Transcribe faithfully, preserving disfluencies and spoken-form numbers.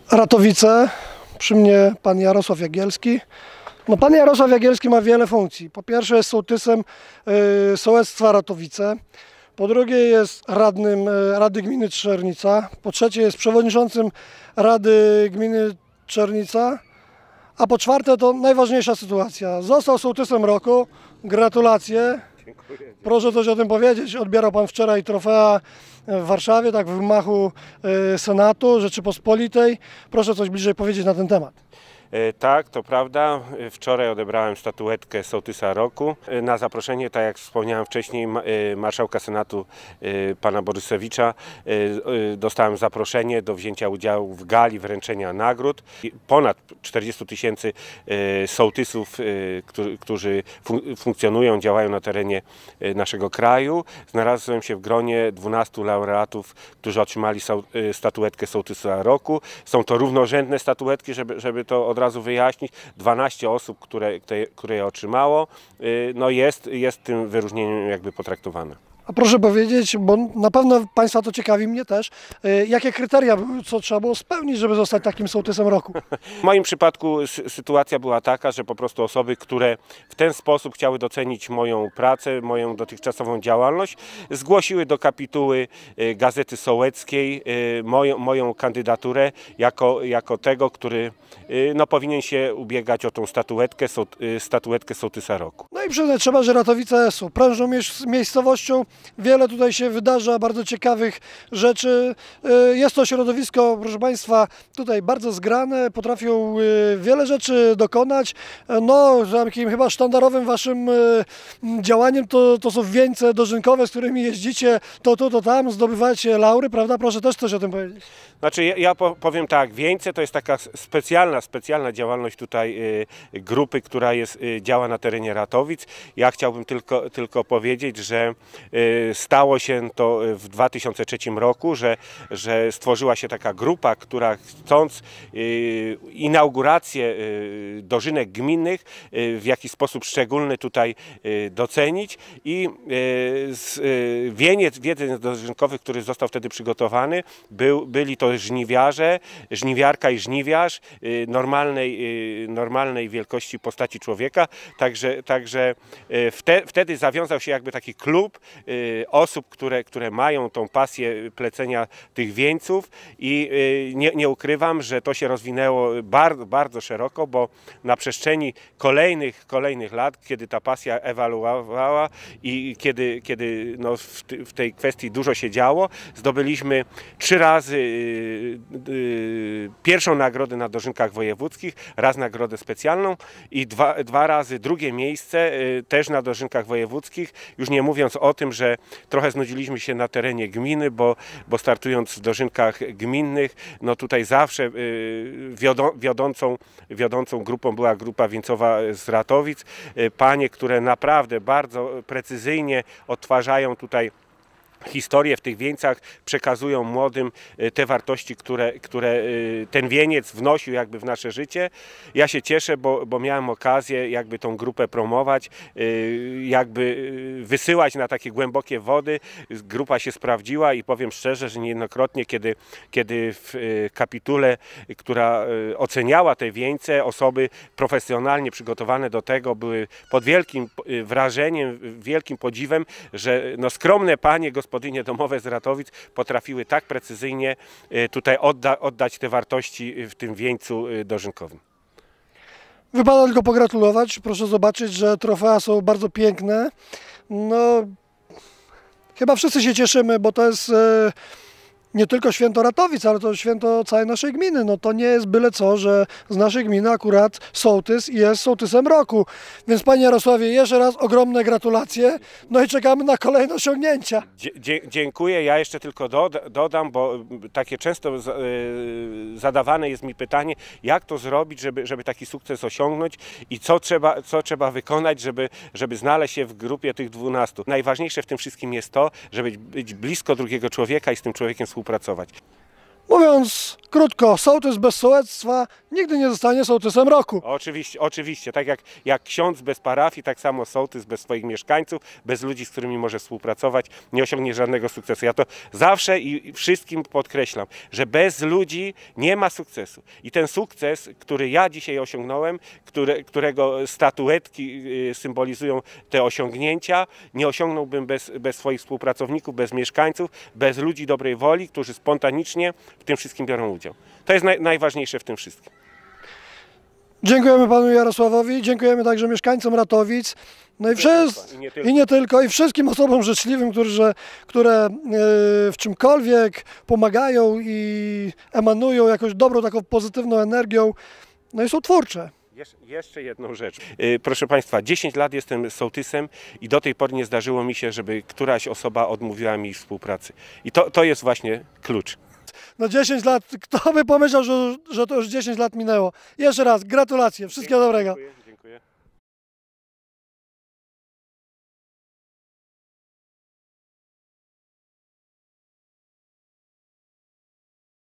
Ratowice, przy mnie pan Jarosław Jagielski. No, pan Jarosław Jagielski ma wiele funkcji. Po pierwsze jest sołtysem y, sołectwa Ratowice. Po drugie jest radnym y, Rady Gminy Czernica. Po trzecie jest przewodniczącym Rady Gminy Czernica. A po czwarte to najważniejsza sytuacja. Został sołtysem roku. Gratulacje. Dziękuję. Proszę coś o tym powiedzieć. Odbierał pan wczoraj trofea w Warszawie, tak w gmachu y, Senatu Rzeczypospolitej. Proszę coś bliżej powiedzieć na ten temat. Tak, to prawda. Wczoraj odebrałem statuetkę Sołtysa Roku. Na zaproszenie, tak jak wspomniałem wcześniej, marszałka Senatu pana Borysewicza dostałem zaproszenie do wzięcia udziału w gali wręczenia nagród. Ponad czterdziestu tysięcy sołtysów, którzy funkcjonują, działają na terenie naszego kraju. Znalazłem się w gronie dwunastu laureatów, którzy otrzymali statuetkę Sołtysa Roku. Są to równorzędne statuetki, żeby, żeby to od razu wyjaśnić. dwanaście osób, które, które je otrzymało, no jest, jest tym wyróżnieniem jakby potraktowane. A proszę powiedzieć, bo na pewno Państwa to ciekawi, mnie też, jakie kryteria, co trzeba było spełnić, żeby zostać takim sołtysem roku? W moim przypadku sytuacja była taka, że po prostu osoby, które w ten sposób chciały docenić moją pracę, moją dotychczasową działalność, zgłosiły do kapituły Gazety Sołeckiej moją, moją kandydaturę jako, jako tego, który no, powinien się ubiegać o tą statuetkę, statuetkę Sołtysa Roku. No i przyznać trzeba, że Ratowice są prężną miejscowością. Wiele tutaj się wydarza, bardzo ciekawych rzeczy. Jest to środowisko, proszę Państwa, tutaj bardzo zgrane, potrafią wiele rzeczy dokonać. No, takim chyba sztandarowym Waszym działaniem to, to są wieńce dożynkowe, z którymi jeździcie to tu, to tam, zdobywacie laury, prawda? Proszę też coś o tym powiedzieć. Znaczy ja, ja powiem tak, wieńce to jest taka specjalna, specjalna działalność tutaj y, grupy, która jest, y, działa na terenie Ratowic. Ja chciałbym tylko, tylko powiedzieć, że y, stało się to w dwa tysiące trzecim roku, że, że stworzyła się taka grupa, która chcąc y, inaugurację y, dożynek gminnych y, w jakiś sposób szczególny tutaj y, docenić i y, z, y, wieniec, wieniec dożynkowy, który został wtedy przygotowany, był, byli to żniwiarze, żniwiarka i żniwiarz normalnej, normalnej wielkości postaci człowieka, także, także wte, wtedy zawiązał się jakby taki klub osób, które, które mają tą pasję plecenia tych wieńców i nie, nie ukrywam, że to się rozwinęło bardzo, bardzo szeroko, bo na przestrzeni kolejnych, kolejnych lat, kiedy ta pasja ewaluowała i kiedy, kiedy no w, w tej kwestii dużo się działo, zdobyliśmy trzy razy pierwszą nagrodę na dożynkach wojewódzkich, raz nagrodę specjalną i dwa, dwa razy drugie miejsce też na dożynkach wojewódzkich. Już nie mówiąc o tym, że trochę znudziliśmy się na terenie gminy, bo, bo startując w dożynkach gminnych, no tutaj zawsze wiodą, wiodącą, wiodącą grupą była grupa wieńcowa z Ratowic. Panie, które naprawdę bardzo precyzyjnie odtwarzają tutaj historie w tych wieńcach, przekazują młodym te wartości, które, które ten wieniec wnosił jakby w nasze życie. Ja się cieszę, bo, bo miałem okazję jakby tą grupę promować, jakby wysyłać na takie głębokie wody. Grupa się sprawdziła i powiem szczerze, że niejednokrotnie, kiedy, kiedy w kapitule, która oceniała te wieńce, osoby profesjonalnie przygotowane do tego były pod wielkim wrażeniem, wielkim podziwem, że no skromne panie, gospodynie domowe z Ratowic potrafiły tak precyzyjnie tutaj odda, oddać te wartości w tym wieńcu dożynkowym. Wypada tylko pogratulować. Proszę zobaczyć, że trofea są bardzo piękne. No, chyba wszyscy się cieszymy, bo to jest e, nie tylko święto Ratowic, ale to święto całej naszej gminy. No to nie jest byle co, że z naszej gminy akurat sołtys jest sołtysem roku. Więc panie Jarosławie, jeszcze raz ogromne gratulacje. No i czekamy na kolejne osiągnięcia. Dzie dziękuję. Ja jeszcze tylko doda dodam, bo takie często z, y, zadawane jest mi pytanie, jak to zrobić, żeby, żeby taki sukces osiągnąć i co trzeba, co trzeba wykonać, żeby, żeby znaleźć się w grupie tych dwunastu. Najważniejsze w tym wszystkim jest to, żeby być blisko drugiego człowieka i z tym człowiekiem współpracować. Mówiąc krótko, sołtys bez sołectwa nigdy nie zostanie sołtysem roku. Oczywiście, oczywiście. Tak jak, jak ksiądz bez parafii, tak samo sołtys bez swoich mieszkańców, bez ludzi, z którymi może współpracować, nie osiągnie żadnego sukcesu. Ja to zawsze i wszystkim podkreślam, że bez ludzi nie ma sukcesu. I ten sukces, który ja dzisiaj osiągnąłem, które, którego statuetki symbolizują te osiągnięcia, nie osiągnąłbym bez, bez swoich współpracowników, bez mieszkańców, bez ludzi dobrej woli, którzy spontanicznie w tym wszystkim biorą udział. To jest naj, najważniejsze w tym wszystkim. Dziękujemy panu Jarosławowi, dziękujemy także mieszkańcom Ratowic, no i, wszyscy, i, nie tylko. i nie tylko, i wszystkim osobom życzliwym, którzy, które w czymkolwiek pomagają i emanują jakąś dobrą, taką pozytywną energią, no i są twórcze. Jeszcze jedną rzecz. Proszę Państwa, dziesięć lat jestem sołtysem i do tej pory nie zdarzyło mi się, żeby któraś osoba odmówiła mi współpracy. I to, to jest właśnie klucz. No dziesięć lat, kto by pomyślał, że, że to już dziesięć lat minęło. Jeszcze raz, gratulacje, wszystkiego dobrego. Dziękuję.